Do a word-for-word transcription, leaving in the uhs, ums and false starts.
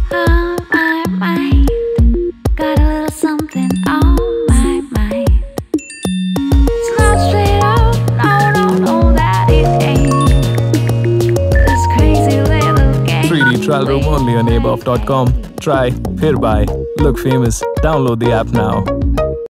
on my mind. Got a little something on my mind. It's not straight up, no, no, no, that it ain't. This crazy little game. three D trial room only on abof dot com. Try, फिर buy, look famous. Download the app now.